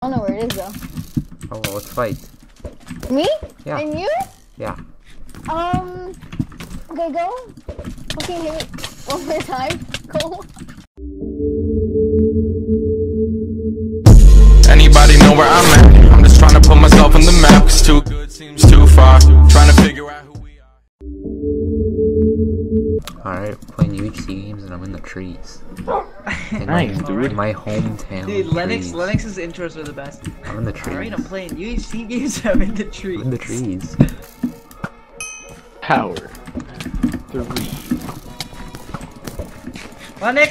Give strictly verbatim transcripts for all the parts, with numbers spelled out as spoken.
don't know where it is though. Oh, well, let's fight. Me? Yeah. And you? Yeah. Um. Okay, go. Okay, hit me one more time. Go. Anybody know where I'm at? I'm just trying to put myself on the map, cause too good seems too far. Trying to figure out who we are. Alright, playing U H C games and I'm in the trees. In Nice, my, dude. In my hometown. Dude, Lennox, trees. Lennox's intros are the best. I'm in the trees. Alright, I'm playing U H C games, I'm in the trees. I'm in the trees. Power. Three. Lennox!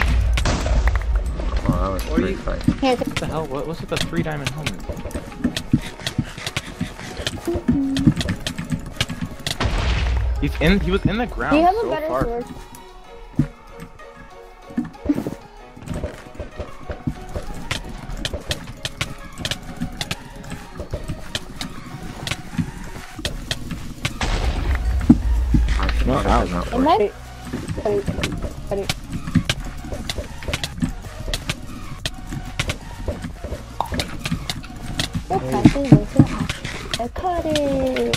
Oh, that was a Or great you- fight. Here. What the hell? What, what's with the three diamond helmet? He's in. He was in the ground. Do you have so a better far. sword? Actually, No, that ow. does not Am work. I? Ready. Ready. I cut it.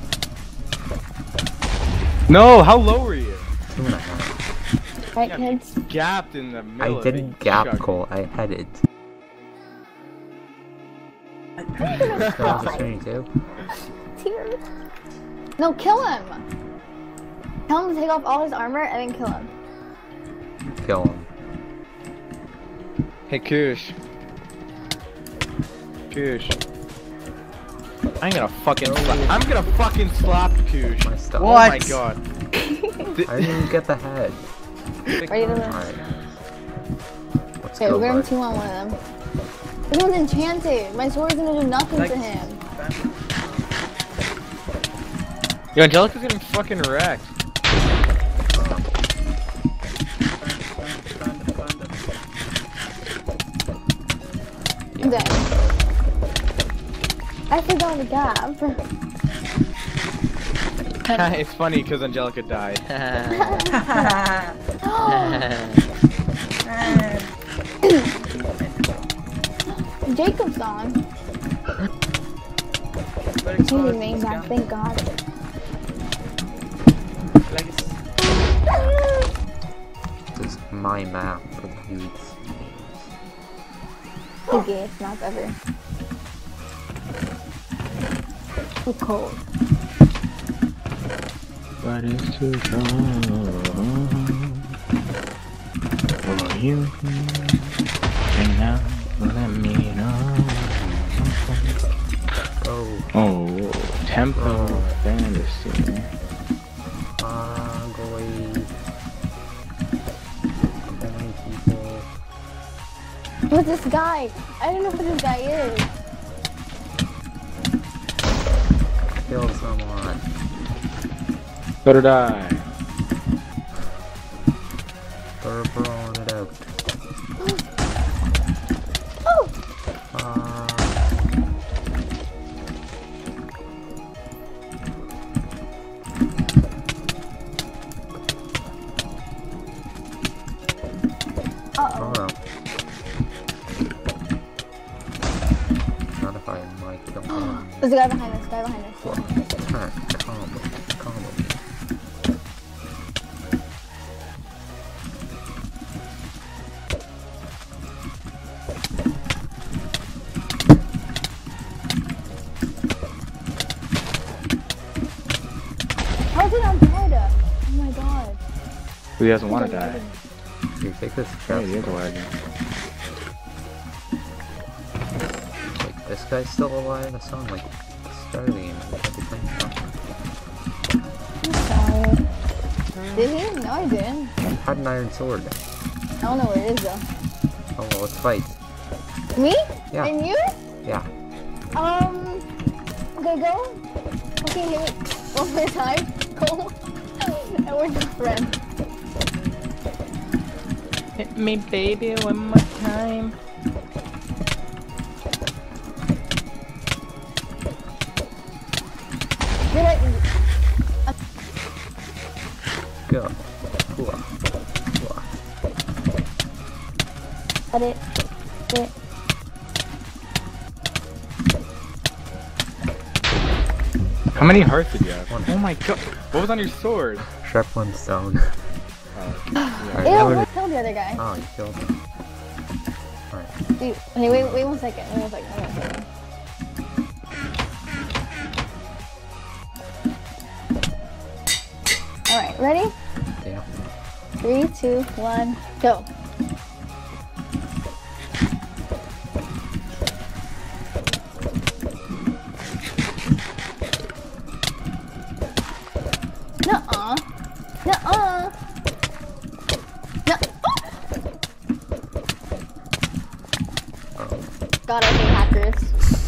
No, how low were you? Two and a half. Right, Yeah, kids. Gapped in the middle. I of it, didn't you gap, chugged. Cole. I headed. Tears. No, kill him. Tell him to take off all his armor and then kill him. Kill him. Hey, Kush. Kush. I'm gonna fucking slap. I'm gonna fucking slap Kush. My stuff. Oh my What? god. I didn't even get the head. Ready to win. Alright. Let's Okay, go, we're gonna bud. two on one of them. This one's enchanted. My sword's gonna do nothing Like- to him. Yo, Angelica's getting fucking wrecked. I'm dead. I forgot the gap. It's funny because Angelica died. Jacob's on. Lennox, He oh, remained he's back, gone. thank God. Lennox. This is my map for the youths. The gayest map ever. So cold. But it's too strong for you. And now let me know. Oh, Oh, tempo fantasy. uh, go away. Go away, people. Who's this guy? I don't know who this guy is. Kill someone. So did I. They're throwing it out. Oh! Uh, Uh-oh. oh no. Not if I might kill him. There's a guy behind us, guy behind us. Turn, combo, combo. How is it not dead? Oh my god. Who doesn't want to die? Here, take this Oh, chest. he is a wagon. Wait, this guy's still alive? I saw him like start of the game. I can't be playing shotgun. I'm sorry. Did he? No, I didn't. I had an iron sword. I don't know where it is though. Oh well, let's fight. Me? Yeah. And you? Yeah. Um. Okay, go. Okay, hit me one more time. Go. And we're just friends. Hit me, baby, one more time. You're like. Go. Hooah. Hooah. Got it. It. How many hearts did you have? One. Oh my god. What was on your sword? Sharp one stone. Uh, Ew, Alright, let's kill the other guy. oh, you killed him. Alright. Dude, hey, wait, wait one second. Wait one second. Wait one second. Alright, ready? Yeah. Three, two, one, go. Nuh-uh. Nuh-uh. Nuh- Oh. God, I hate hackers.